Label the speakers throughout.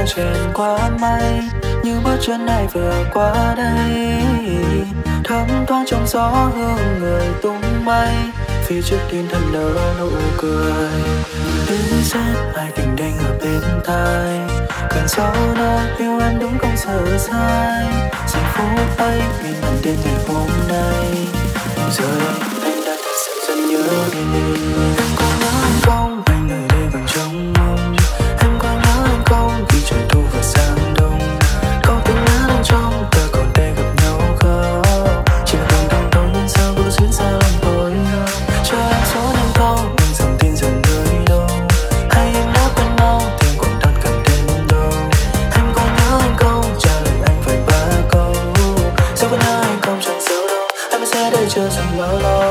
Speaker 1: trên qua mây, như bước chân này vừa qua đây, thấm thoáng trong gió hương người tung bay, phía trước tim thầm nở nụ cười. Đứng xếp hai tình đành ở bên tai, cơn gió nơi yêu em đúng không sợ sai. Giây phút ấy mình bàn tên ngày hôm nay, giờ đây anh đã thật sự rất nhớ em. Em có nhớ anh không? Anh ở đây vẫn trông mong. Em có nhớ anh không? Khi trời thu và sang đông, câu tiếng ngắn anh trong ta còn tay gặp nhau không? Chỉ là từng tối nhưng sao cứ xuyên xa lòng tôi. Cho em số em không? Nhưng dòng tin dần nơi đâu? Hay em đã quên mau thêm còn tắt cả tên đâu? Em có nhớ anh không? Trả lời anh phải ba câu. Sao vẫn nhớ anh không chẳng sao đâu? Em sẽ đây chờ rằng bao lâu?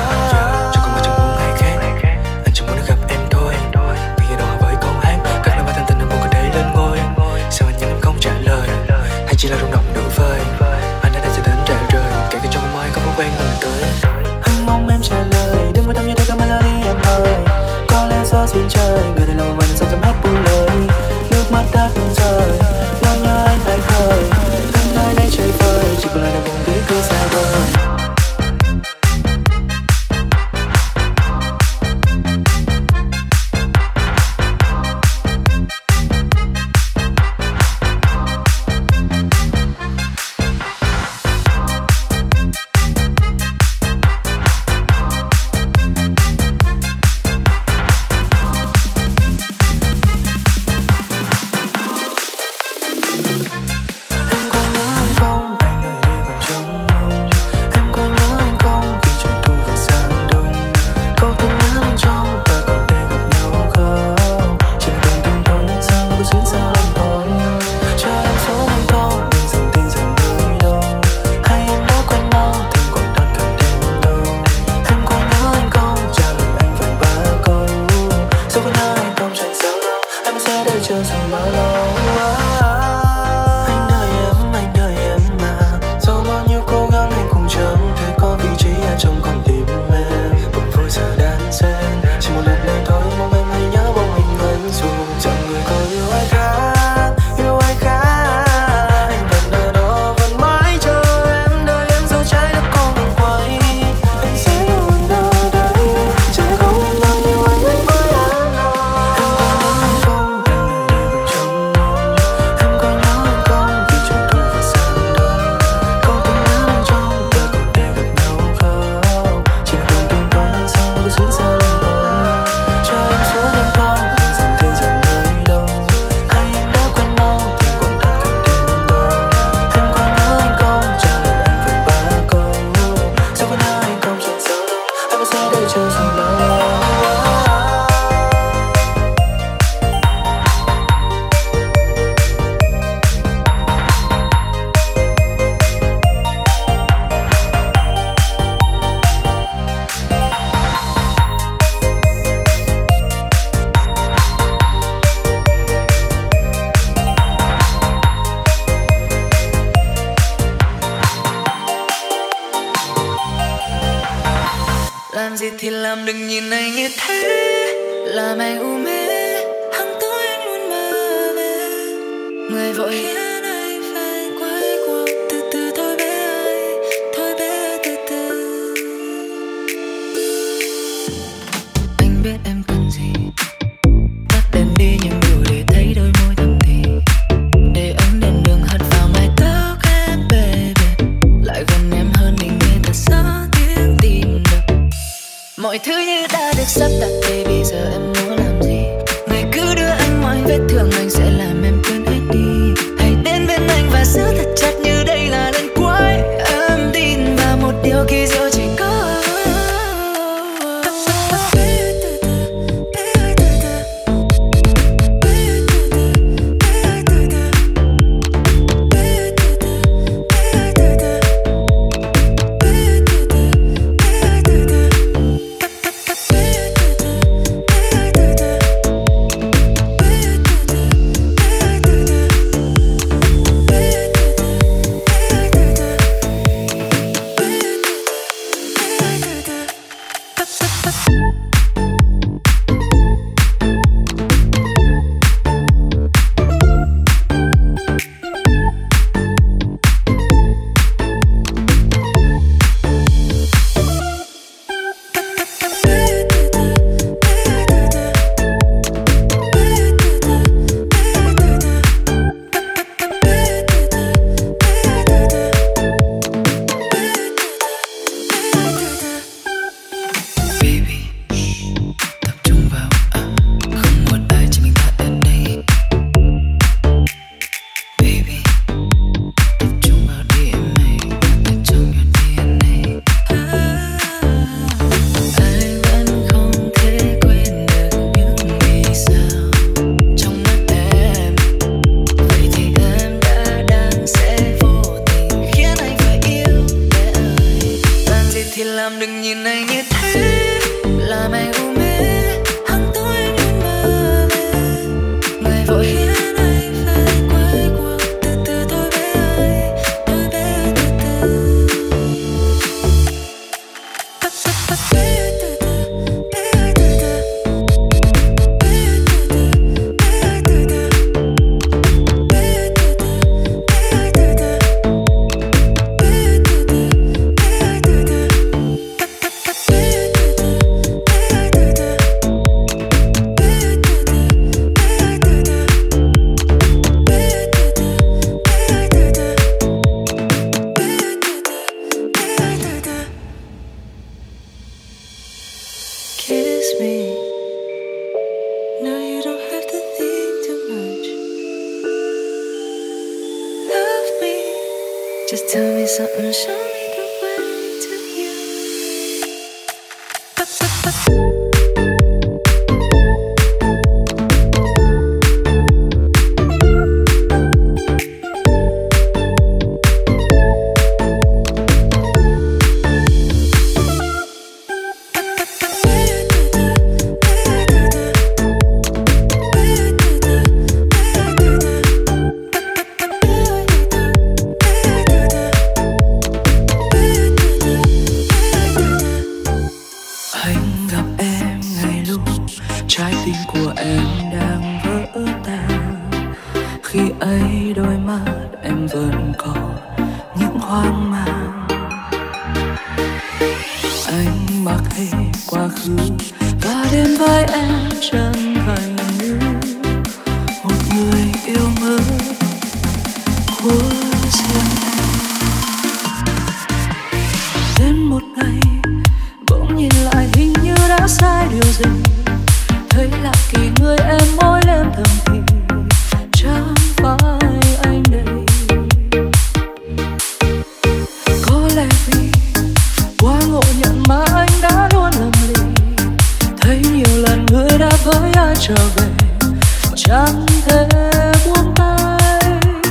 Speaker 2: Chỉ là rung động nửa vời, anh đã sẽ đến trải rời, kể cả trong mây có một quen người tới.
Speaker 1: Anh mong em trả lời, đừng có tâm như thế cả melody em ơi. Có lẽ do duyên trời, người đàn lâu mà sao chẳng hết buông lời. Nước mắt đã tuôn rơi, lo nhớ anh phải khơi. Em nơi đây trời vơi, chỉ còn lại là vùng ký cứ xa vời.
Speaker 3: Làm gì thì làm đừng nhìn anh như thế, làm anh u mê, hằng tối anh luôn mơ về. Người vội khiến anh phải quay cuộc, từ từ thôi bé ơi, thôi bé ơi từ từ. Anh biết em cần gì, tắt đèn đi nhưng đủ để thấy đôi môi thầm thì. Để ánh đèn đường hắt vào mái tóc em baby, lại gần em hơn mình nghe thật rõ tiếng tim đập. Mọi thứ như đã được sắp đặt thì bây giờ em muốn làm gì? Người cứ đưa anh mọi vết thương, anh sẽ làm em quên hết đi. Hãy đến bên anh và giữ thật chặt như đây là lần cuối. Em tin vào một điều kỳ diệu chỉ có. Just tell me something, show me the way to you.
Speaker 1: Trái tim của em đang vỡ tan. Khi ấy đôi mắt em vẫn còn những hoang mang. Anh mặc hết quá khứ và đến với em chân thành như một người yêu mới của riêng em. Đến một ngày bỗng nhìn lại hình như đã sai điều gì. Thấy lạ kỳ người em mỗi đêm thầm thì chẳng phải anh đây. Có lẽ vì quá ngộ nhận mà anh đã luôn lầm lì. Thấy nhiều lần người đã với ai trở về mà chẳng thể buông tay.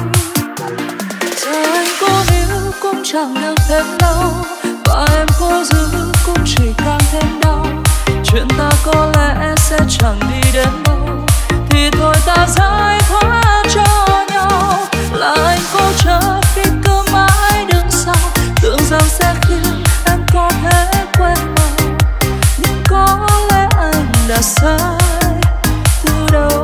Speaker 1: Giờ anh cố níu cũng chẳng được thêm lâu, và em cố giữ cũng chỉ càng thêm đau. Chuyện ta có lẽ sẽ chẳng đi đến đâu, thì thôi ta giải thoát cho nhau. Là anh cố chấp khi cứ mãi đứng sau, tưởng rằng sẽ khiến em có thể quên mau. Nhưng có lẽ anh đã sai từ đầu.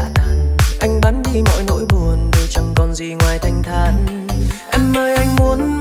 Speaker 2: đi mọi nỗi buồn đều chẳng còn gì ngoài thanh thản. Em ơi anh muốn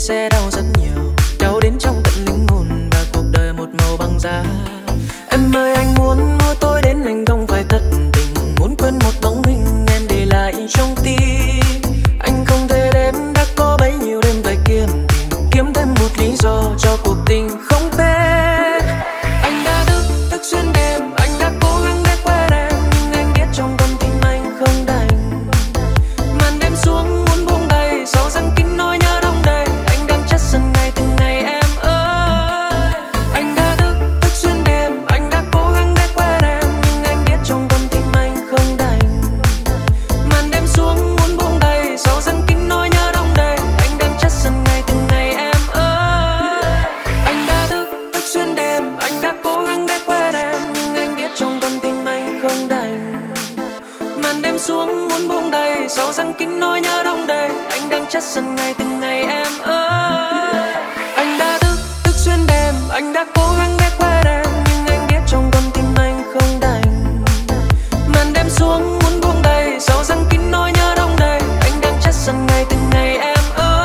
Speaker 3: sẽ đau rất nhiều, đau đến trong tận linh hồn và cuộc đời một màu băng giá. Em ơi anh muốn mua tôi đến anh không phải thất tình, muốn quên một bóng hình em để lại trong tim. Anh không thể đếm đã có bấy nhiêu đêm phải kiếm thêm một lý do cho cuộc tình không tên. Anh đã thức xuyên đêm, anh đã cố gắng để quên em, nhưng anh biết trong con tim anh không đành. Màn đêm xuống muốn buông tay, sau răng kín nỗi nhớ đông đầy, anh đang chất dần ngày từng ngày em ơi. Anh đã thức xuyên đêm, anh đã cố gắng để quên em, nhưng anh biết trong con tim anh không đành. Màn đêm xuống muốn buông tay, sau răng kín nỗi nhớ đông đầy, anh đang chất dần ngày từng ngày em ơi. Anh đã thức xuyên đêm, anh đã cố gắng để quên em, nhưng anh biết trong con tim anh không đành. Màn đêm xuống muốn buông tay, sau răng kín nỗi nhớ đông đầy, anh đang chất dần ngày từng ngày em ơi. Anh đã thức xuyên đêm, anh đã cố gắng để quên em, nhưng anh biết trong con tim anh không đành. Màn đêm xuống muốn buông tay, sau răng kín nỗi nhớ đông đầy, anh đang chất dần ngày từng ngày em ơi.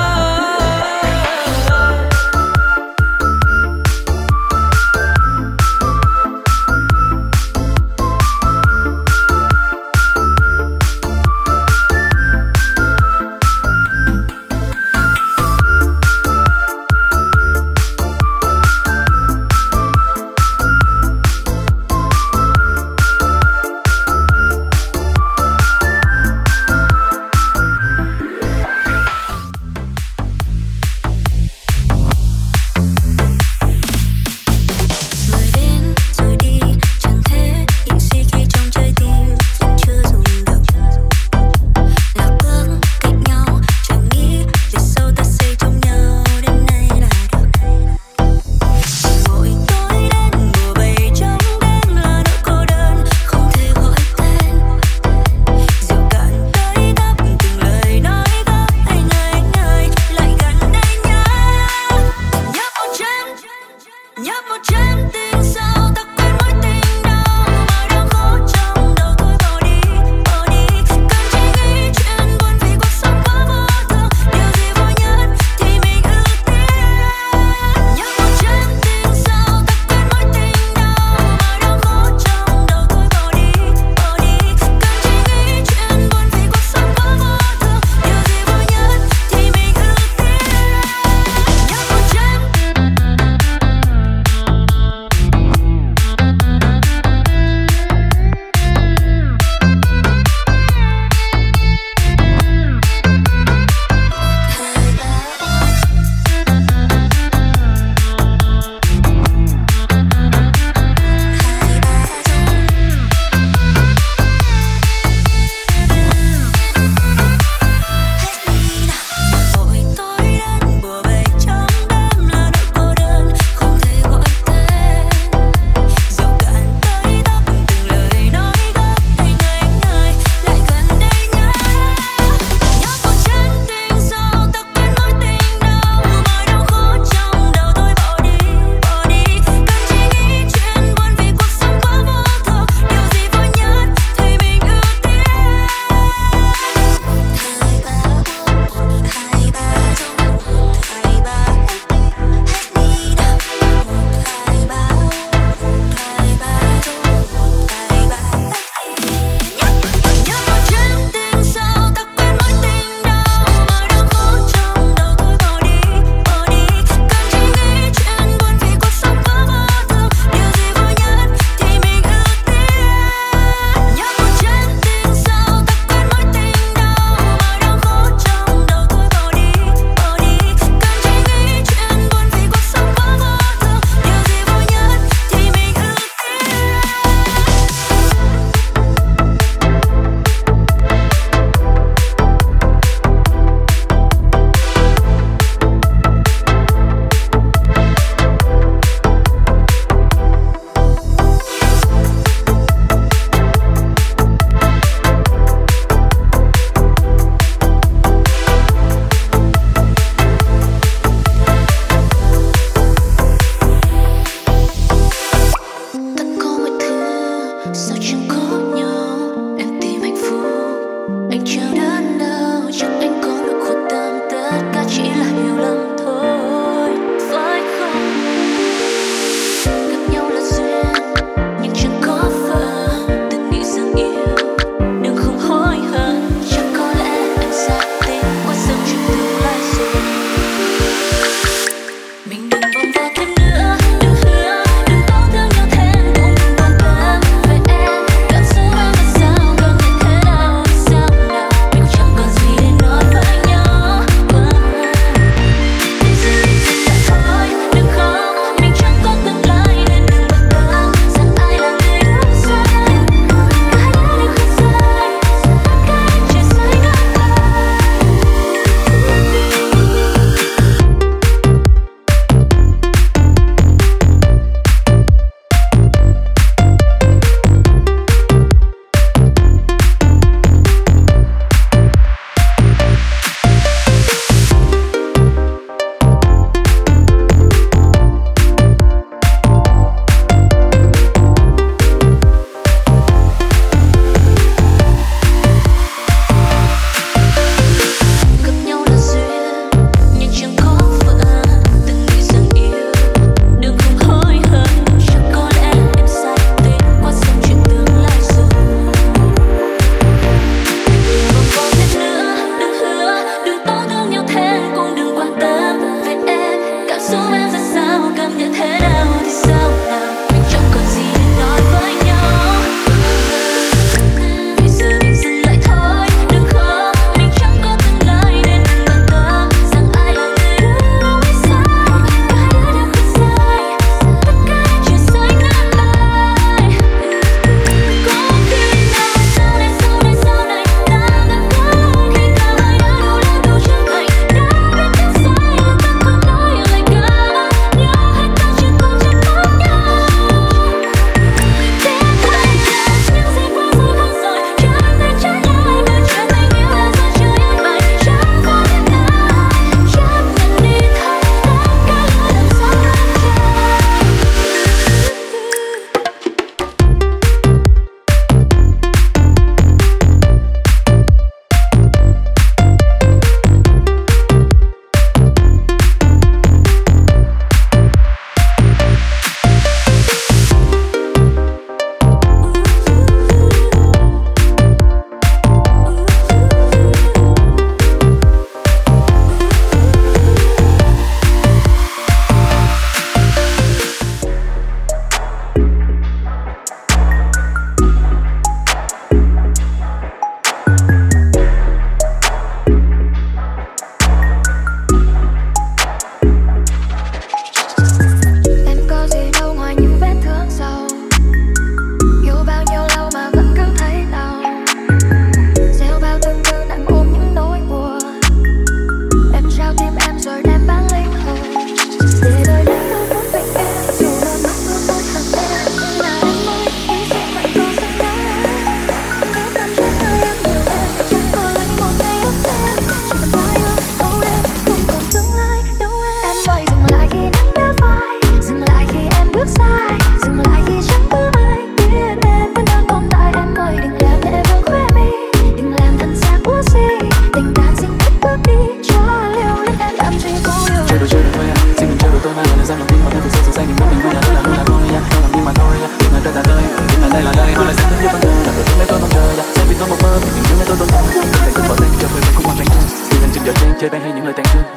Speaker 1: chê bai hay những lời tàn thương.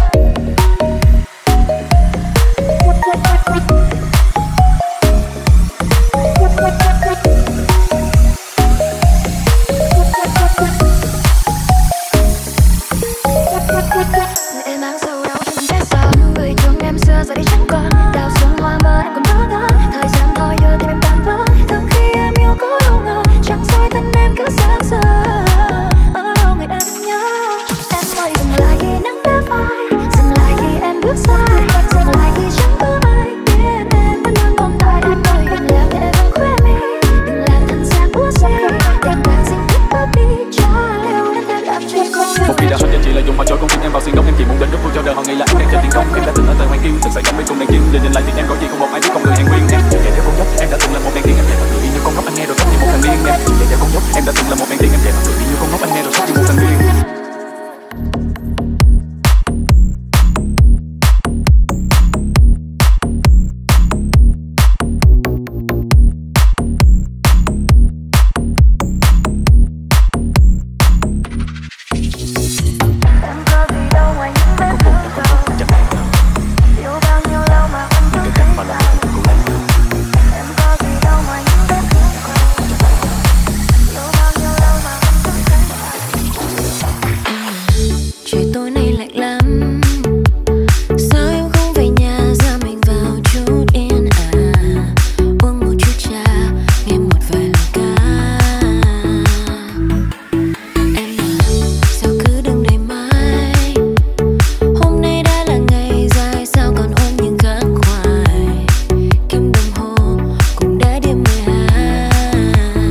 Speaker 3: Em mang sâu đau trong trái tim, người thương em xưa giờ đây chẳng còn. Đào xuống hoa mơ em còn nhớ đó, thời gian thôi giờ thì em tan vỡ. Từ khi em yêu có đâu ngờ, chẳng dối thân em cứ sáng giờ. Ở đâu người em nhớ, em ơi dừng lại khi nắng đã phai, dừng lại khi em bước sai, dừng lại khi chẳng có ai biết em vẫn đang còn tại. Em ơi đừng làm để em khóe mi, đừng làm thân xác của gì, đừng làm xin thích bước đi cho liều đến em làm chuyện không.
Speaker 1: Một khi đã hết cho chị lợi dụng họ trôi con tim em vào xiên đóng, em chỉ muốn đến rất vui cho đời họ nghĩ là em đang chơi tiền công. Em đã từng ở thời hoàng kim thực sự giống bên cùng đàn chim, nhìn lại thì em có gì không một ai biết không người hàng nguyên. Em chạy theo con dốc em đã từng là một đàn tiên, em chạy vào người đi như con ngốc anh nghe rồi khóc như một thằng điên. Em chạy theo con dốc em đã từng là một đàn tiên, em chạy vào người đi như con ngốc anh nghe rồi khóc như một thằng điên.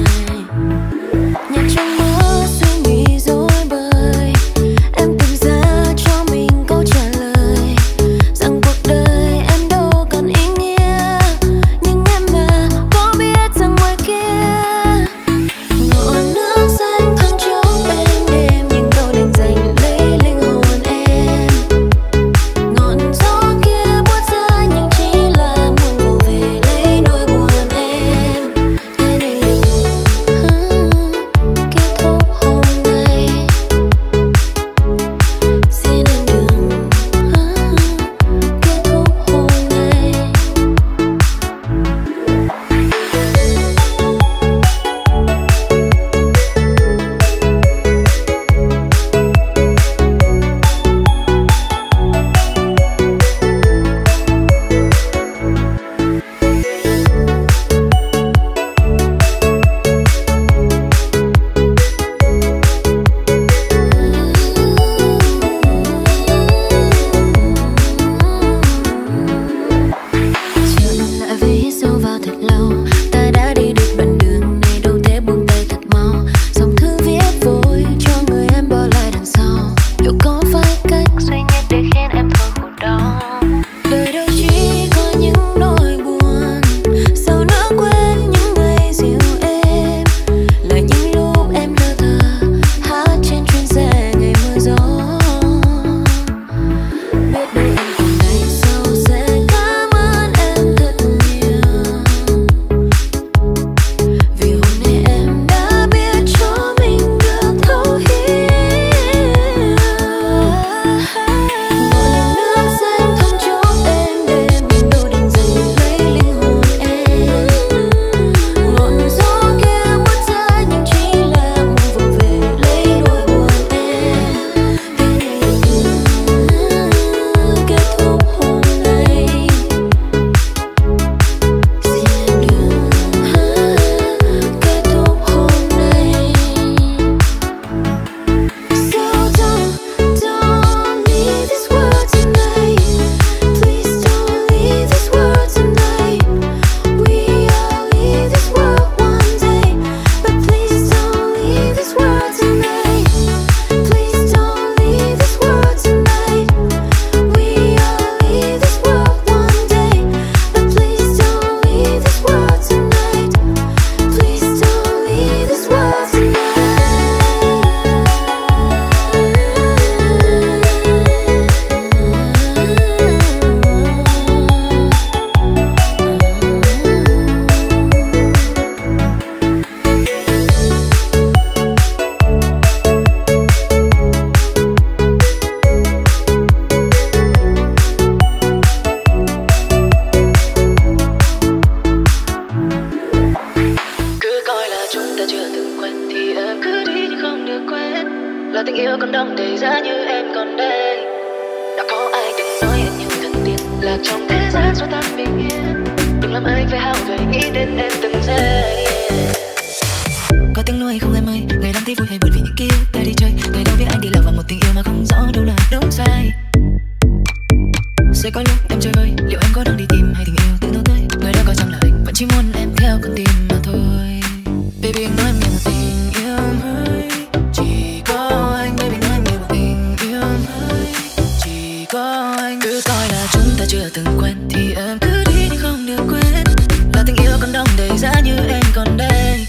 Speaker 3: Nhạc trong mơ suy nghĩ dối bời, em tìm ra còn đây. Đã có ai từng nói em như thần tiên, lạc trong thế gian xua tan bình yên. Đừng làm anh phải hao gầy nghĩ đến em từng giây. Có tiếng nuôi không em ơi, ngày đang thấy vui hay buồn vì những ký ức ta đi chơi. Ngày đâu biết anh đi lạc vào một tình yêu mà không rõ đâu là đúng sai. Sẽ có lúc em chơi vơi, liệu em có đang đi tìm hay tình yêu tự nó tới. Người đã có rằng là anh vẫn chỉ muốn em theo con tim mà thôi. Baby anh nói em nhiều một tình yêu mới, chỉ có anh. Baby nói em nhiều một tình yêu mới, chỉ có anh. Cứ coi là chúng ta chưa từng quen thì em cứ đi nhưng không được quên. Là tình yêu còn đông đầy giá như em còn đây.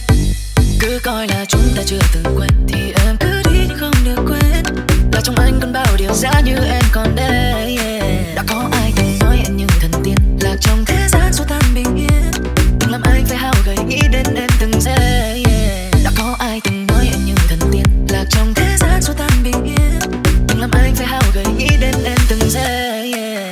Speaker 3: Cứ coi là chúng ta chưa từng quen thì em cứ đi nhưng không được quên. Là trong anh còn bao điều giá như em còn đây, yeah. Đã có ai từng nói em như thần tiên, lạc trong thế gian xua tan bình yên. Đừng làm anh phải hao gầy nghĩ đến em từng giây, yeah. Đã có ai từng nói em như thần tiên, lạc trong thế gian xua tan bình yên. Đừng làm anh phải hao gầy nghĩ đến em từng giây, yeah.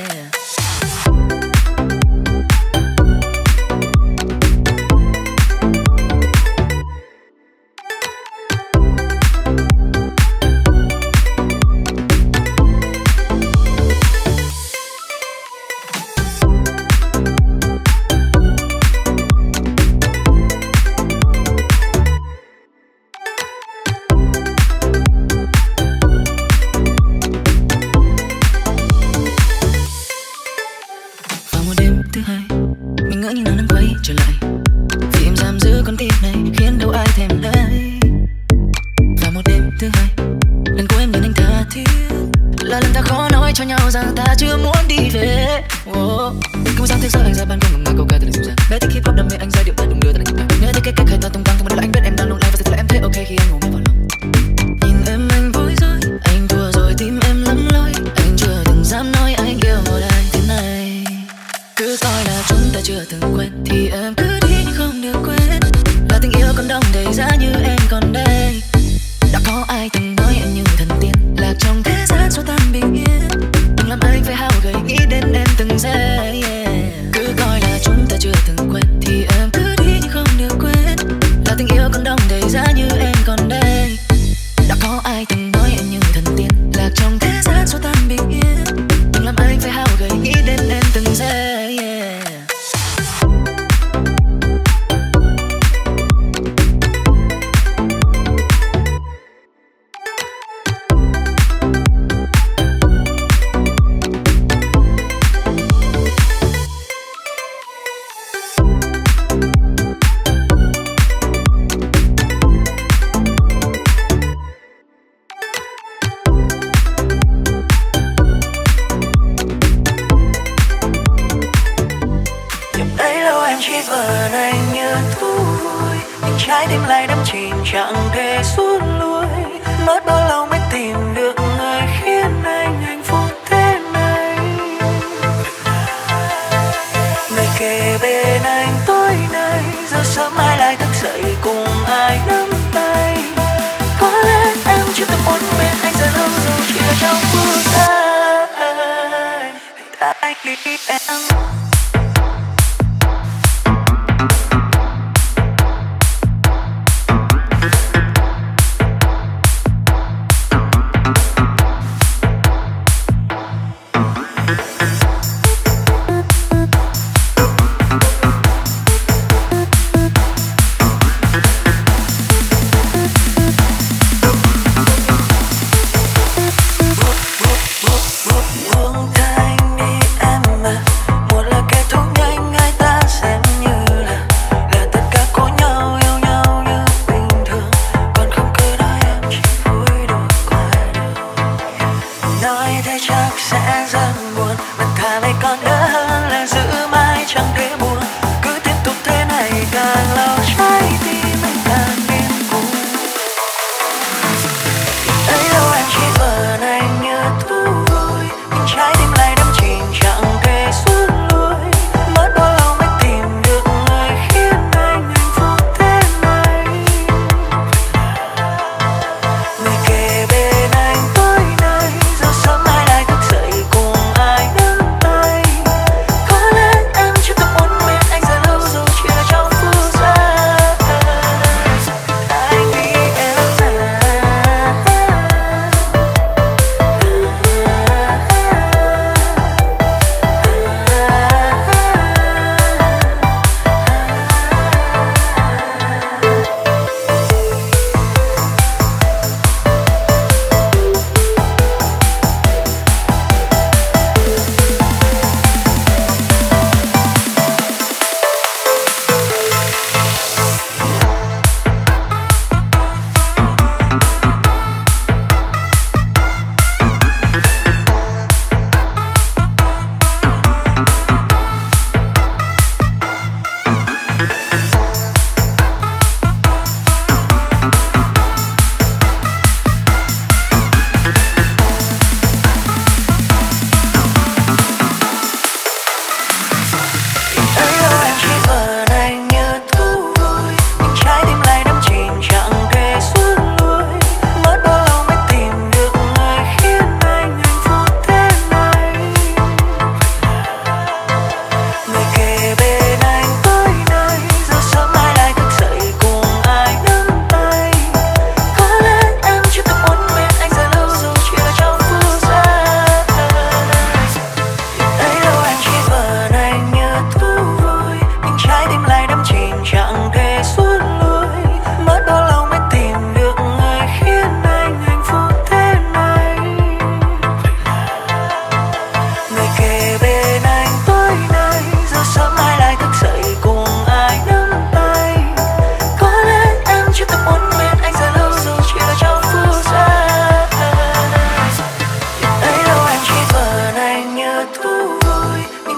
Speaker 1: Buông tay đi em à, một lời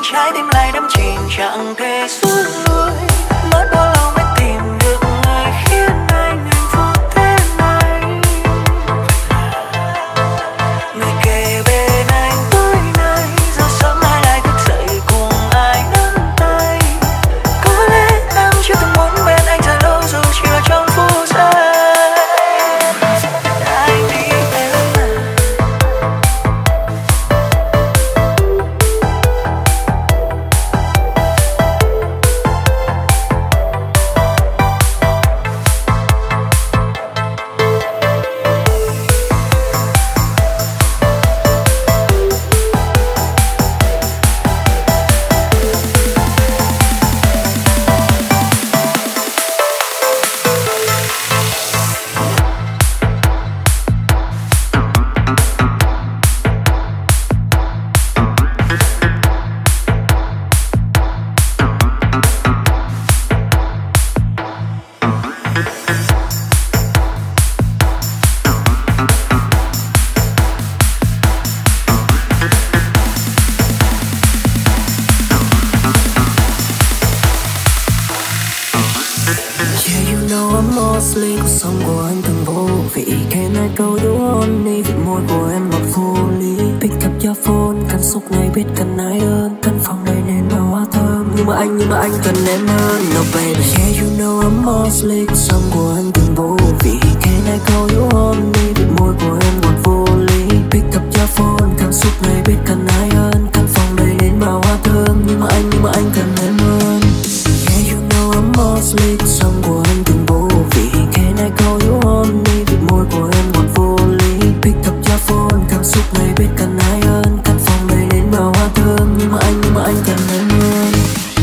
Speaker 3: trái tim lại đắm chìm chẳng thể rút lui. Mất bao lâu mới tìm được người khiến anh hạnh phúc thế này. Người kề bên anh tối nay, giờ sớm mai lại thức dậy cùng ai nắm tay. Có lẽ em chưa từng muốn bên anh thật lâu dù chỉ là trong phút giây. Anh đi em
Speaker 4: mostly cuộc sống của anh từng vô vị. Can I go you on me? Vị môi của em ngọt vô lý. Pick up your phone, cảm xúc này biết cần ai hơn. Căn phòng này nên màu hoa thơm, nhưng mà anh cần em hơn. No baby, yeah you know I'm mostly cuộc sống của anh từng vô vị. Can I go you on me? Vị môi của em ngọt vô lý. Pick up your phone, cảm xúc này biết cần ai hơn. Căn phòng này nên màu hoa thơm, nhưng mà anh cần em hơn. Yeah you know I'm mostly cuộc sống của anh từng vô vị. Can I call you on me? Vị môi của em ngọt vô lý. Pick up your phone, cảm xúc này biết cần ai hơn. Căn phòng này nên màu hoa thơm, nhưng mà anh cần em hơn.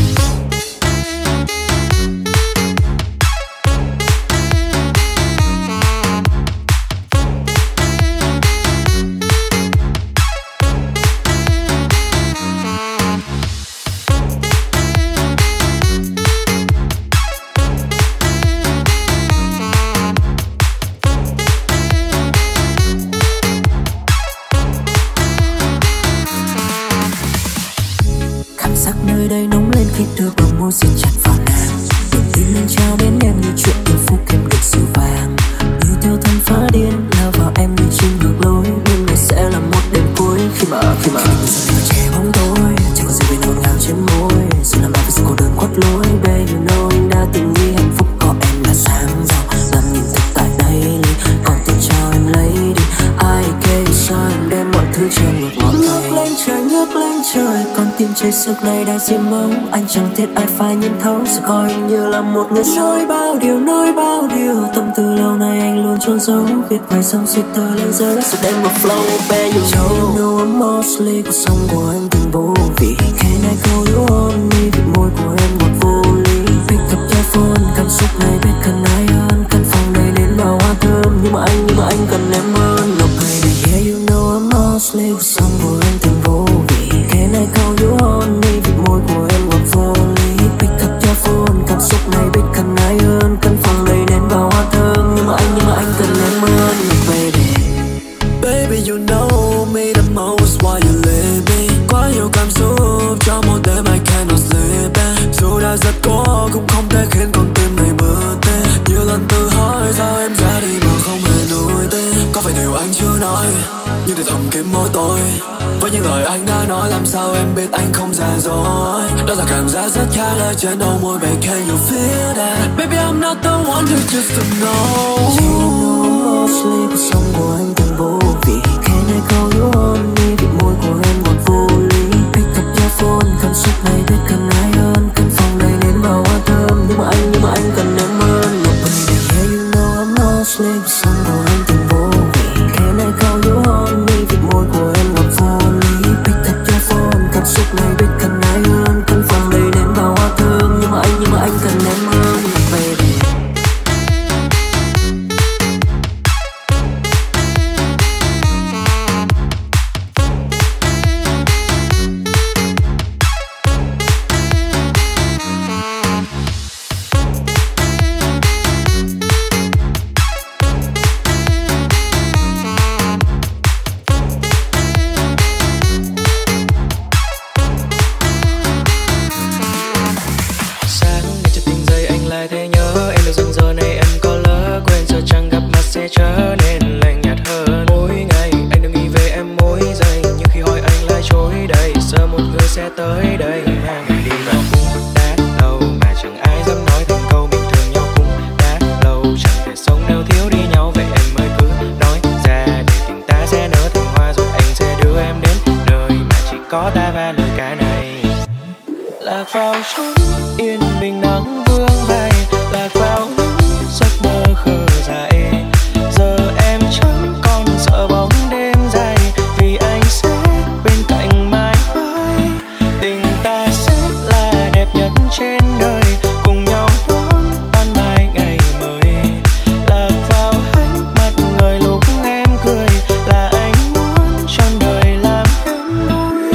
Speaker 4: Nơi đây nóng lên khi đưa bờ môi siết chặt vào nàng. Niềm tin lên trao đến em như chuyện yêu phúc kiếm được sự vàng. Yêu theo thân phá điên lao vào em như chim ngược lối. Đêm này sẽ là một đêm cuối khi mà giờ này che bóng tối. Chẳng có gì bên ngọt ngào trên môi. Giờ làm bài với sự cô đơn quất lối. Baby you know anh đã từng nghĩ hạnh phúc có em là sáng giàu. Ngắm nhìn thực tại đây đi, còn tiền cho em lấy đi. Ai kể sao em đem mọi thứ cho ngược ngọt ngào. Nhấc lên trời, con tim cháy sức này đã diêm máu. Anh chẳng thiết ai phải nhìn thấu, sẽ coi anh như là một người nói bao điều tâm tư lâu nay anh luôn trốn giấu. Viết vài dòng suy tư lên rơi, sẽ đem một flow baby you know I'm mostly cuộc sống của anh từng vô vị. Can I call you on me? Vị môi của em ngọt vô lý. Pick up your phone, cảm xúc này biết cần ai hơn. Căn phòng này nên màu hoa thơm, nhưng mà anh cần em hơn. No baby yeah you know I'm mostly cuộc sống của anh từng vô vị. Can I call you on me? Vị môi của em ngọt vô lý. Pick up your phone, cảm xúc này biết cần ai hơn. Căn phòng này nên vào hoa thơm, nhưng mà anh cần em hơn. No baby,
Speaker 2: Baby you know me the most while you leave me. Quá nhiều cảm xúc cho một đêm I cannot sleep. Dù đã rất cố cũng không thể khiến con tim này mơ tê. Nhiều lần tự hỏi sao em ra đi mà không hề nuối tên. Có phải điều anh chưa nói nhưng để thầm kín môi tôi. Với những lời anh đã nói làm sao em biết anh không giả dối. Đó là cảm giác rất khác lời trên đầu môi. Baby can you feel that? Baby I'm not the one who just to know.
Speaker 4: you know I'm mostly cuộc sống của anh từng vô vị. Can I call you on me? Vị môi của em ngọt vô lý. Pick up your phone, cảm xúc này biết cần ai hơn. Căn phòng này nên màu hoa thơm, nhưng mà anh cần em hơn. No baby yeah you know I'm mostly cuộc sống của anh từng vô vị. Can I call you on me? Vị môi của em ngọt vô lý. Pick up your phone, cảm xúc này biết cần ai hơn. Căn phòng này nên màu hoa thơm, nhưng mà anh cần em hơn. No baby.
Speaker 1: chờ một người sẽ tới đây mang mình đi vào cũng đã lâu mà chẳng ai dám nói thành câu mình thương nhau cũng đã lâu, chẳng thể sống nếu thiếu đi nhau, vậy em mới cứ nói ra để tình ta sẽ nở thành hoa, rồi anh sẽ đưa em đến nơi mà chỉ có ta và lời ca này. Lạc vào chốn yên bình nắng vương vai, lạc vào những giấc mơ khờ dại. Giờ em chẳng còn sợ bóng đêm dài, vì anh sẽ bên cạnh mãi mãi. Tình ta sẽ là đẹp nhất trên đời, cùng nhau đón ban mai ngày mới. Lạc vào ánh mắt người lúc em cười, là anh muốn trọn đời làm em vui.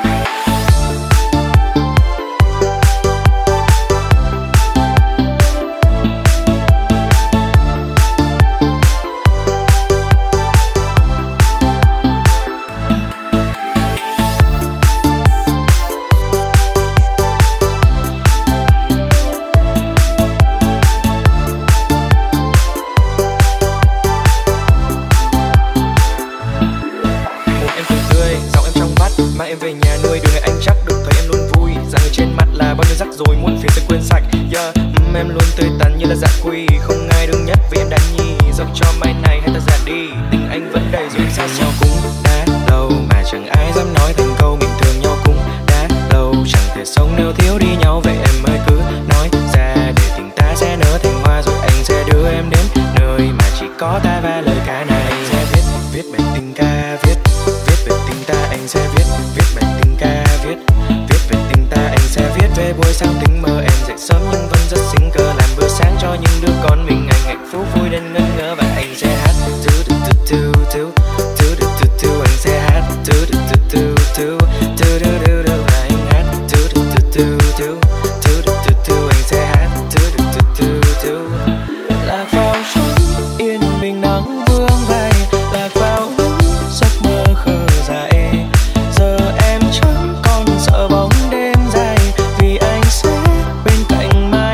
Speaker 1: Mang em về nhà nuôi, điều này anh chắc được thấy em luôn vui. Dạo người trên mặt là bao nhiêu rắc rối, muôn phiền sẽ quên sạch. Em luôn tươi tắn như là dạ quy, không ai đứng nhất vì em đã nhi. Dẫu cho mai này hay ta già đi, tình anh vẫn đầy dù em xa nhau cũng đã lâu mà chẳng ai dám nói thành câu mình thương nhau cũng đã lâu, chẳng thể sống nếu thiếu đi nhau, vậy em mới cứ nói ra để tình ta sẽ nở thành hoa, rồi anh sẽ đưa em đến nơi mà chỉ có ta và lời ca này. Anh sẽ viết bài tình ca, viết về tình ta, anh sẽ viết bài tình ca, viết về tình ta, anh sẽ viết về buổi sáng tình mơ em dậy sớm nhưng vẫn rất xinh cơ, làm bữa sáng cho những đứa con mình, anh hạnh phúc vui đến ngân ngỡ, và anh sẽ hát anh sẽ hát và anh hát anh sẽ hát. Lạc vào chốn yên bình nắng vương vai, lạc vào những giấc mơ khờ dại. Giờ em chẳng còn sợ bóng đêm dài, vì anh sẽ bên cạnh mãi.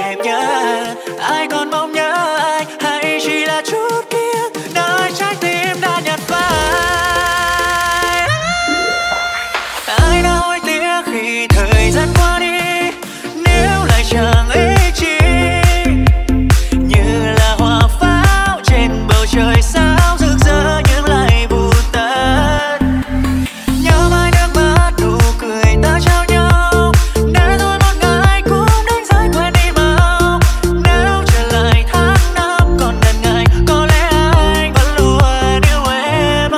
Speaker 1: em nhớ ai còn mong nhớ ai, hay chỉ là chút kia nơi trái tim đã nhạt phai. Ai đã hối tiếc khi thời gian qua đi, nếu lại chẳng ý chi như là hoa pháo trên bầu trời sao rực rỡ nhưng lại vụt tắt. Nhớ mãi nước mắt nụ cười ta trao nhau, để rồi một ngày cũng đánh rơi quên đi mau. Nếu trở lại tháng năm còn ngần ngại, có lẽ anh vẫn luôn yêu em.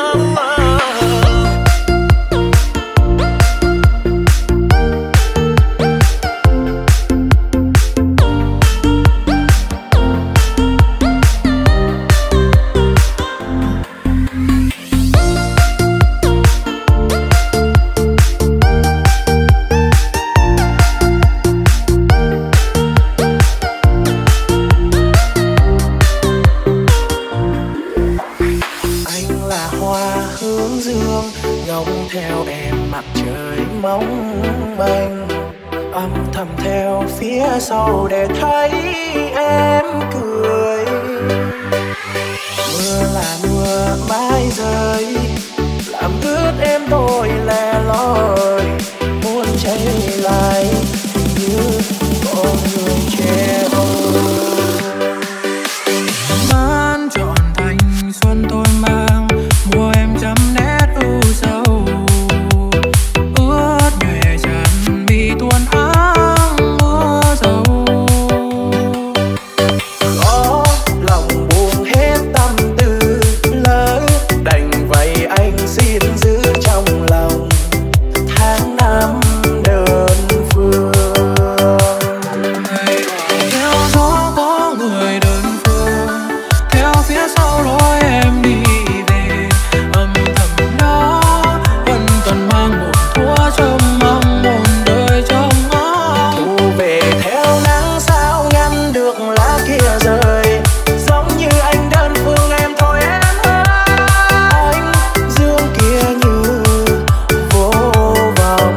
Speaker 1: Anh là hoa hướng dương ngóng theo em mặt trời mong manh, âm thầm theo phía sau để thấy em cười. Mưa là mưa mãi rơi làm ướt em tôi lẻ loi, muốn cháy lại như con người trẻ
Speaker 5: bán trọn thành xuân tôi mang mùa em chấm nét ưu sầu, ướt nhòe tràn mi tuôn áng mưa dầu.
Speaker 1: có lòng buông hết tâm tư lỡ đành vậy anh xin giữ trong lòng tháng năm đơn phương.
Speaker 5: Theo gió có người đơn phương, theo phía sau lối em đi về, âm thầm đó vẫn còn mang buồn thua trong mong một đời trong ngõ.
Speaker 1: Thu về theo nắng sao ngăn được lá kia rơi, giống như anh đơn phương em thôi em ơi. Anh dương kia như vô vọng.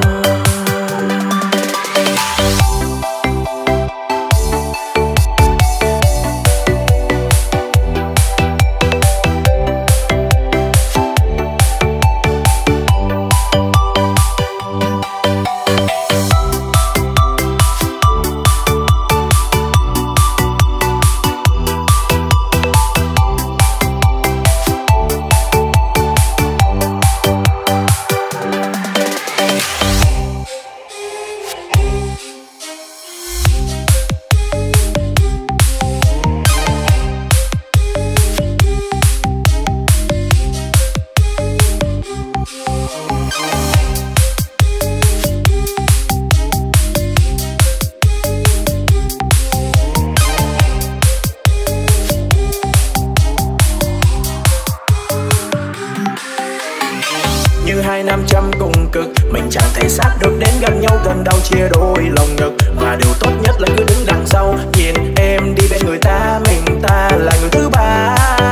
Speaker 1: Như 2 năm trăm cùng cực, mình chẳng thể sát được đến gần nhau, gần đau chia đôi lòng ngực. Và điều tốt nhất là cứ đứng đằng sau, nhìn em đi bên người ta, mình ta là người thứ ba.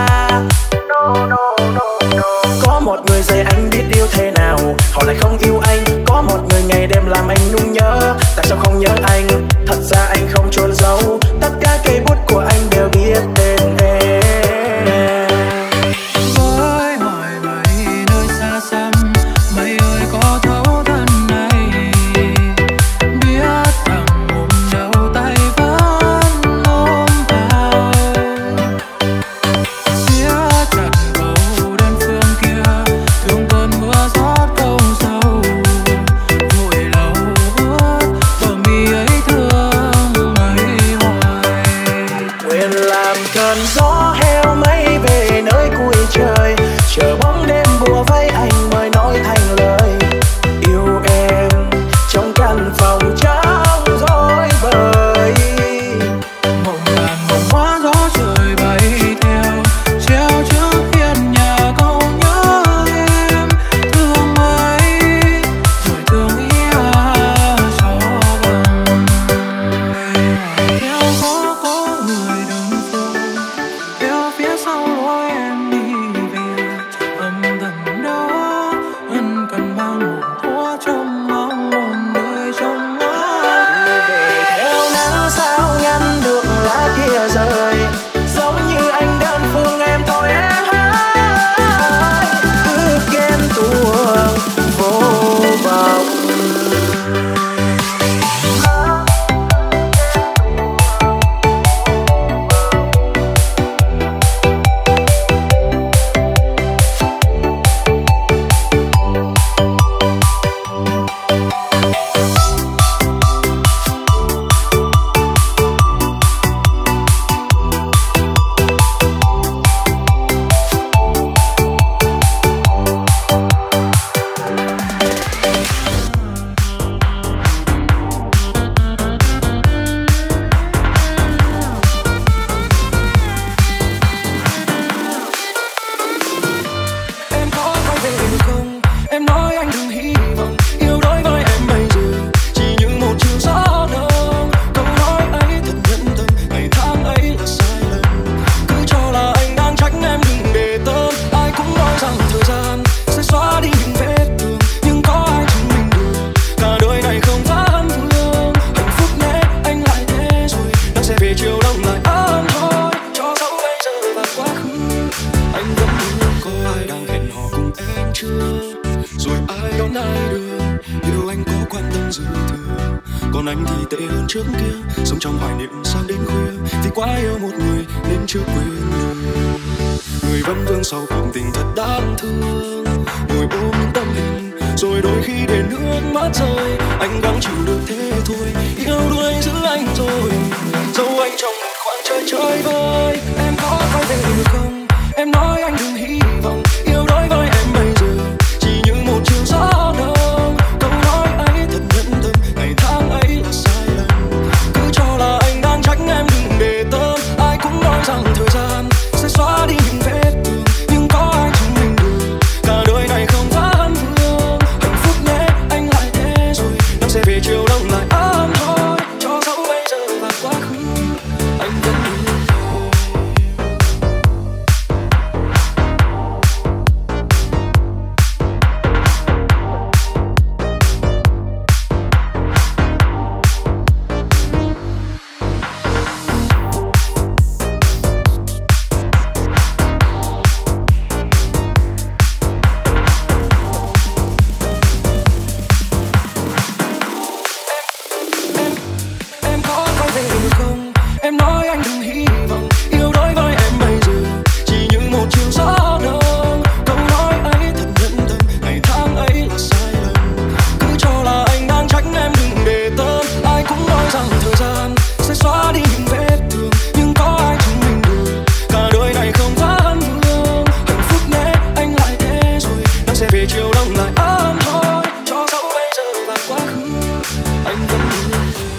Speaker 1: Có một người dạy anh biết yêu thế nào, họ lại không yêu anh. Có một người ngày đêm làm anh nung nhớ, tại sao không nhớ anh? Thật ra anh không chôn giấu, tất cả cây bút của anh đều biết tên em.
Speaker 5: Với hỏi mây nơi xa xăm, mây ơi có thấu thân này, biết rằng ôm đầu tay vẫn ôm ta.
Speaker 2: quan tâm dư thừa. Còn anh thì tệ hơn trước kia, sống trong hoài niệm sang đến khuya, vì quá yêu một người nên chưa quên được. Người vẫn vương sau cuộc tình thật đáng thương, ngồi ôm những tấm hình rồi đôi khi để nước mắt rơi. Anh gắng chịu được thế thôi, yêu đuổi giữ anh rồi, giấu anh trong một khoảng trời chơi vơi. Em có quay về được không? Em nói anh đừng hy vọng, yêu đối với em bây giờ chỉ như một chiều gió đông. Câu nói ấy thật nhẫn tâm, ngày tháng ấy là sai lầm. Cứ cho là anh đang trách em đừng để tâm. Ai cũng nói rằng thời gian sẽ xóa đi những vết thương, nhưng có ai chứng minh được cả đời này không vãn vương. Hạnh phúc nhé anh lại thế rồi, năm sẽ về chiều đông lại ấm thôi. Cho dẫu bây giờ và quá khứ anh vẫn yêu. Em có quay về được không? Em nói anh đừng hy vọng, yêu đối với em bây giờ chỉ như một chiều gió đông. Câu nói ấy thật nhẫn tâm, ngày tháng ấy là sai lầm. Cứ cho là anh đang trách em đừng để tâm. Ai cũng nói rằng thời gian sẽ xóa đi những vết thương, nhưng có ai chứng minh được cả đời này không vãn vương. Hạnh phúc nhé anh lại thế rồi, năm sẽ về chiều đông lại ấm thôi. Cho dẫu bây giờ và quá khứ anh vẫn yêu.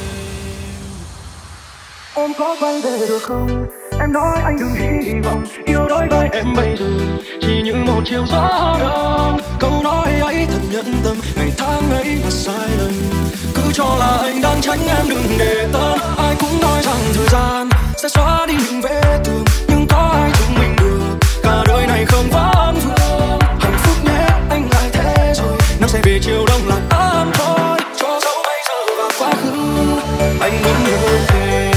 Speaker 2: Em có quay về được không? Em nói anh đừng hy vọng, yêu đối với em bây giờ chỉ như một chiều gió đông. Câu nói ấy thật nhẫn tâm, ngày tháng ấy là sai lầm. Cứ cho là anh đang trách em đừng để tâm. Ai cũng nói rằng thời gian sẽ xóa đi những vết thương, nhưng có ai chứng minh được cả đời này không vãn vương. Hạnh phúc nhé anh lại thế rồi, năm sẽ về chiều đông lại ấm thôi. Cho dẫu bây giờ và quá khứ anh vẫn yêu em.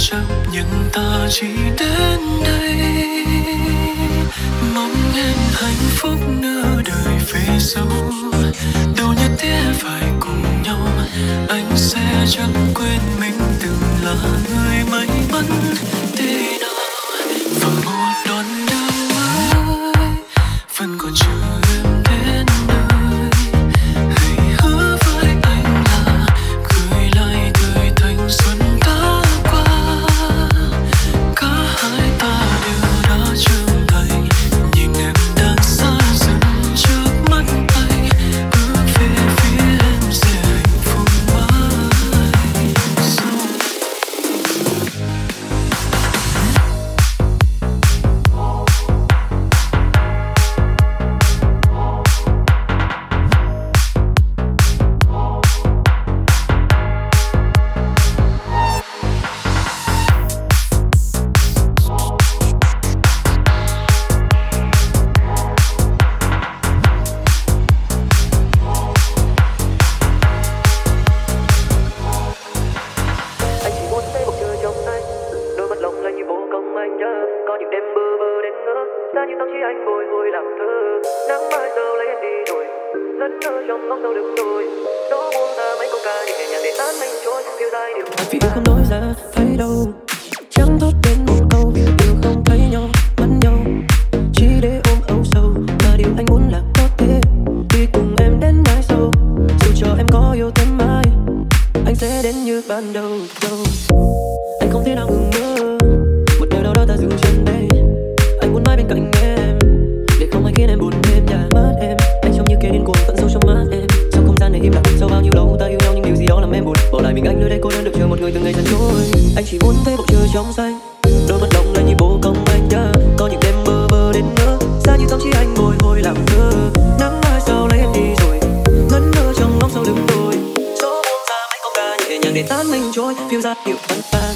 Speaker 2: chấp nhưng ta chỉ đến đây. Mong em hạnh phúc nửa đời về sau, đâu nhất thiết phải cùng nhau. Anh sẽ chẳng quên mình từng là người may mắn thế nào. Và một đoạn đường mới vẫn còn chờ em đến nơi. Hãy hứa với anh là gửi lại cười thanh xuân đã qua. Cả hai ta đều đã trưởng thành, nhìn em đang xa dần trước mắt anh. Bước về phía em sẽ hạnh phúc mãi sau.
Speaker 4: Anh chỉ muốn thấy bầu trời trong xanh, đôi mắt long lanh như bộ công anh nhớ. Có những đêm bơ vơ đến ngỡ, xa như tâm trí anh bồi hồi làm thơ. Nắng mai giờ lấy em đi rồi, lẫn lơ trong ngóng sâu đừng tôi. Gió buông ra mấy câu ca nhẹ nhàng để tán mình trôi, phiêu dai điều. Vì yêu không nói ra thấy đâu, chẳng thốt đến một câu vì yêu không thấy nhau mất nhau. Chỉ để ôm âu sầu, và điều anh muốn là có thể đi cùng em đến mãi sau. Dù cho em có yêu thêm mai, anh sẽ đến như ban đầu. Anh không thể nào ngừng mơ, một nơi nào đó ta dừng chân đây. Anh muốn mãi bên cạnh em, để không ai khiến em buồn thêm và mất em. Anh trông như kẻ điên cuồng tận sâu trong mắt em. Trong không gian này im lặng, sau bao nhiêu lâu ta yêu nhau nhưng điều gì đó làm em buồn. Bỏ lại mình anh nơi đây cô đơn được chờ một người từng ngày dần trôi. Anh chỉ muốn thấy bầu trời trong xanh, đôi mắt long lanh như bố công anh nhớ. Có những đêm bơ vơ đến ngỡ, xa như tâm trí anh bồi hồi làm thơ. Nắng mai sau lấy em đi rồi, ngẩn ngơ trong ngóng sau lưng tôi. Gió buông ra mấy câu ca nhẹ nhàng để tán mình trôi, phiêu ra điệu văng vang.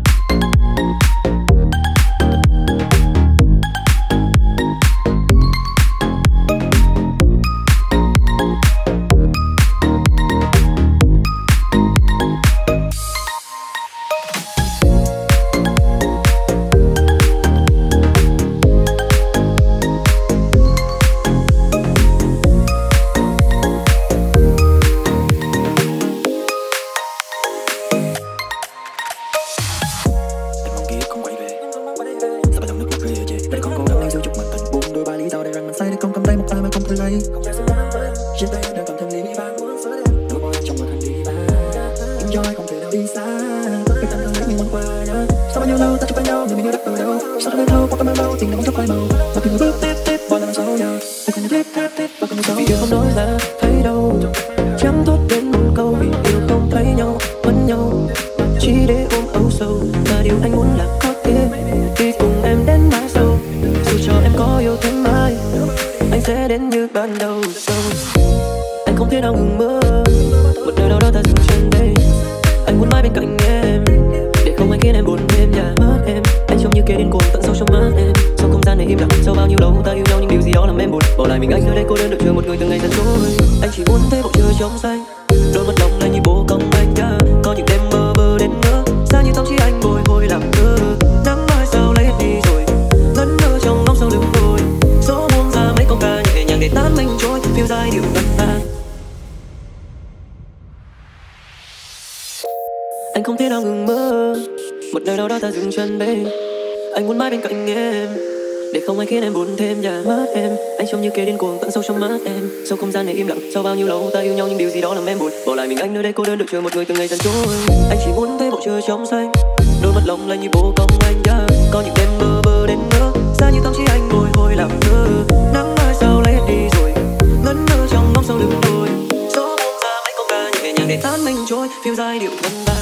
Speaker 4: Vì yêu không nói ra thấy đâu, chẳng thốt đến một câu vì yêu không thấy nhau mất nhau. Chỉ để ôm âu sầu, và điều anh muốn là có thể đi cùng em đến mãi sau. Dù cho em có yêu thêm mai, anh sẽ đến như ban đầu. Anh không thể nào ngừng mơ, một nơi nào đó ta dừng chân đây. Anh muốn mãi bên cạnh em, để không ai khiến em buồn thêm và mất em. Anh trông như kẻ điên cuồng tận sâu trong mắt em. Trong không gian này im lặng, sau bao nhiêu lâu ta yêu nhau nhưng điều gì đó làm em buồn. Bỏ lại mình anh nơi đây cô đơn được chờ một người từng ngày dần trôi. Anh chỉ muốn thấy bầu trời trong xanh, đôi mắt long lanh như bố công anh nhớ. Có những đêm bơ vơ đến ngỡ, xa như tâm trí anh bồi hồi làm thơ. Nắng mai sau lấy em đi rồi, ngẩn ngơ trong ngóng sau lưng tôi. Gió buông ra mấy câu ca nhẹ nhàng để tán mình trôi, phiêu dai điệu văng vang. Anh không thể nào ngừng mơ, một nơi nào đó ta dừng chân đây. Anh muốn mãi bên cạnh em, để không ai khiến em buồn thêm và mất em. Anh trông như kẻ điên cuồng tận sâu trong mắt em. Sau không gian này im lặng, sau bao nhiêu lâu ta yêu nhau nhưng điều gì đó làm em buồn. Bỏ lại mình anh nơi đây cô đơn được chờ một người từng ngày dần trôi. Anh chỉ muốn thấy bầu trời trong xanh, đôi mắt long lanh như bố công anh nhớ. Có những đêm bơ vơ đến ngỡ, xa như tâm trí anh bồi hồi làm thơ. Nắng mai sau lấy em đi rồi, ngẩn ngơ trong ngóng sau lưng tôi. Gió buông ra mấy câu ca nhẹ nhàng để tán mình trôi, phiêu dai điệu văng vang.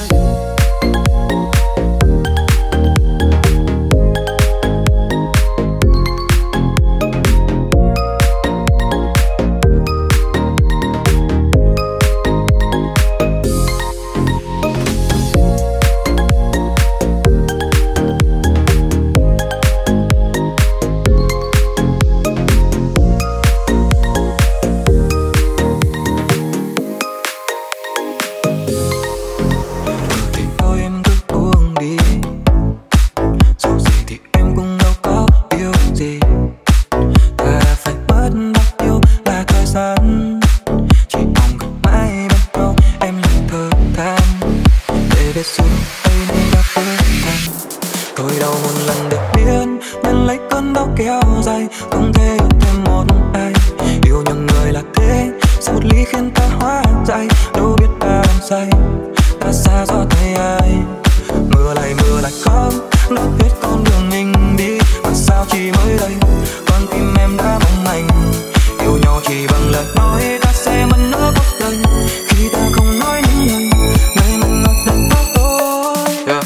Speaker 2: nhau chỉ bằng lời nói, ta sẽ mất nước cuộc đời khi ta không nói những lời ngày mình ngọt đắng tóc tôi. Yeah.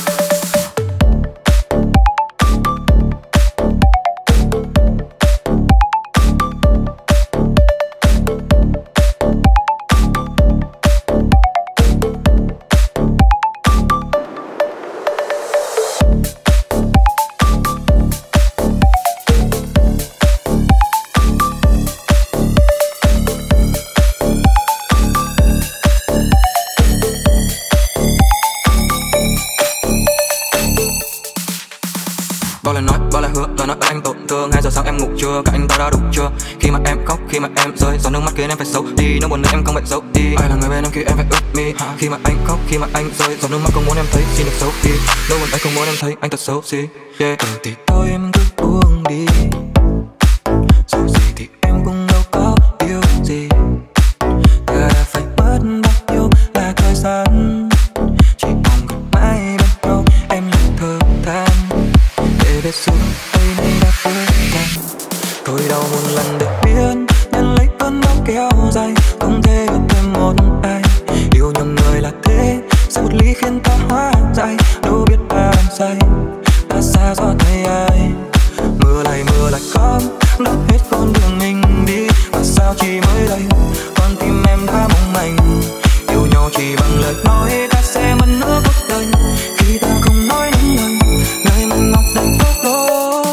Speaker 2: Bao lời nói, bao lời hứa, lời nói anh tổn thương. 2 giờ sáng em ngủ chưa, các anh ta đã đủ chưa? Khi mà em khóc, khi mà em rơi, giọt nước mắt khiến em phải xấu đi. Nỗi buồn nữa em không phải giấu đi. Ai là người bên em khi em phải ướt mi? Khi mà anh khóc, khi mà anh rơi, giọt nước mắt không muốn em thấy, xin được xấu đi. Nỗi buồn anh không muốn em thấy, anh thật xấu xí. Yeah. Thì thôi em cứ buông đi, dù gì thì em cũng đâu có yêu gì. Ta đã phải mất bao nhiêu là thời gian, chỉ mong gần mãi bên nhau em lặng thở than. Để biết rồi đây này đã vỡ tan, thôi đau một lần được biết nhận lấy cơn đau kéo dài, không thể gặp thêm một ai yêu nhầm người là thế. Sau một ly khiến ta hóa dại, đâu biết ta làm sai, ta xa do tay ai. Mưa lại khóc, lấp hết con đường mình đi, mà sao chỉ mới đây con tim em đã mong manh. Yêu nhau chỉ bằng lời nói, ta sẽ mất nửa cuộc đời khi ta không nói những lời ngày mình ngọt đắng tóc đôi.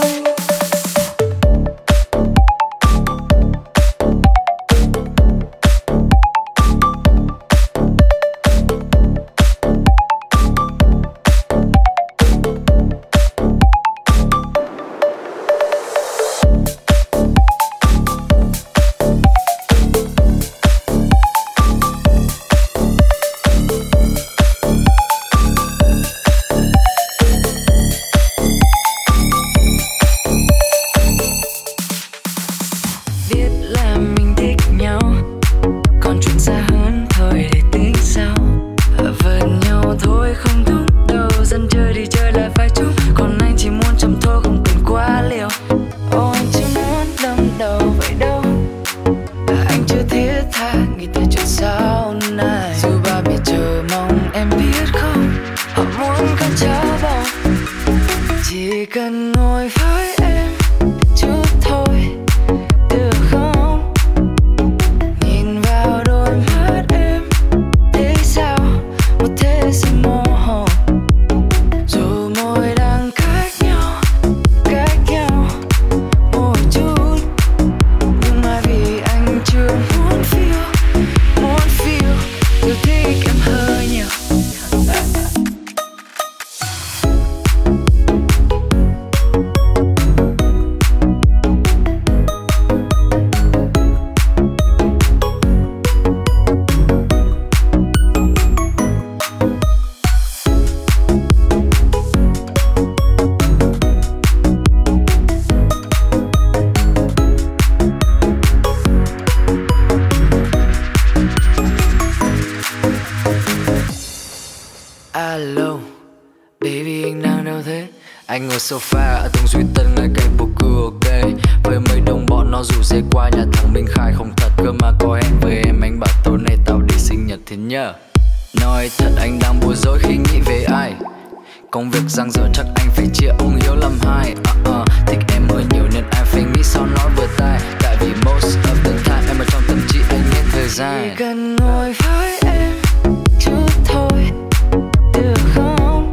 Speaker 6: Anh ngồi sofa ở tầng duy tân ngay cạnh bầu cua ok. Với mấy đồng bọn nó rủ dê qua nhà thằng Minh Khai, không thật cơ mà có hẹn với em. Anh bảo tối nay tao đi sinh nhật thế nhờ. Nói thật anh đang bối rối khi nghĩ về ai. Công việc dang dở chắc anh phải chia ông Hiếu làm hai. Thích em hơi nhiều nên anh phải nghĩ sao nó vừa tai. Tại vì most of the time em ở trong tâm trí anh hết thời gian.
Speaker 3: Chỉ cần ngồi với em chút thôi được không?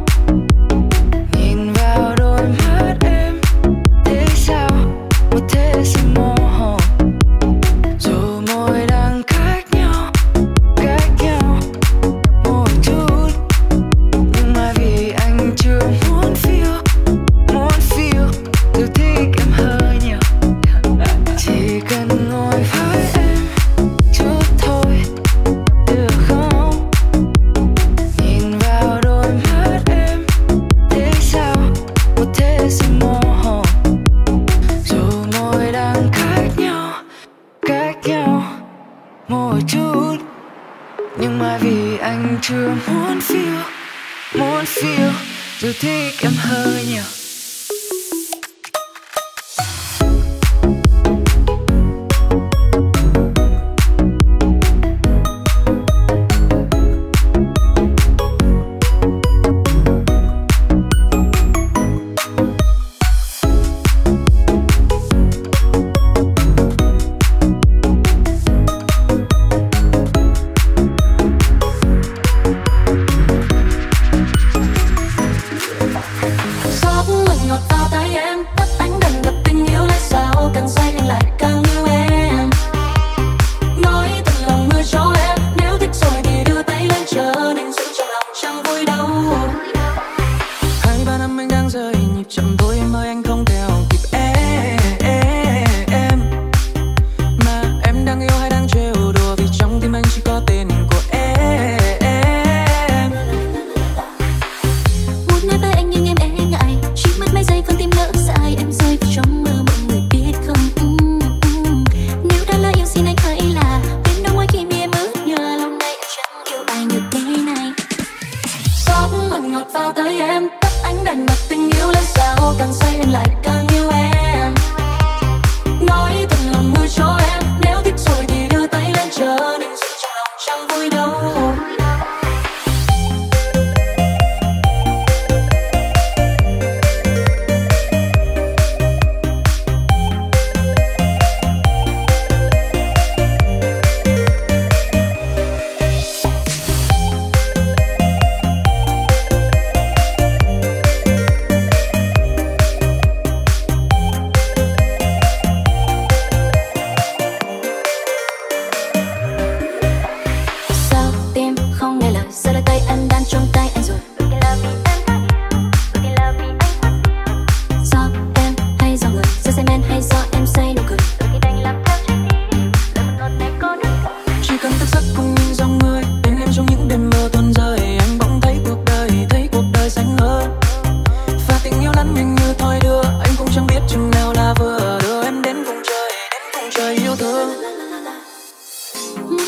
Speaker 3: Nhìn vào đôi mắt em thế sao một thế sự mơ hồ. Dù môi đang cách nhau một chút, nhưng mà vì anh chưa muốn feel tôi thích em hơi nhiều. Chỉ cần ngồi với em chút thôi được không? Nhìn vào đôi mắt em thế sao một thế sự mơ hồ. Dù môi đang cách nhau một chút, nhưng mà vì anh chưa muốn feel tôi thích em hơi nhiều.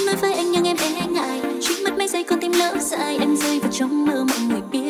Speaker 7: nói với anh nhưng em e ngại, chỉ mất mấy giây con tim lỡ dại, em rơi vào trong mơ mọi người biết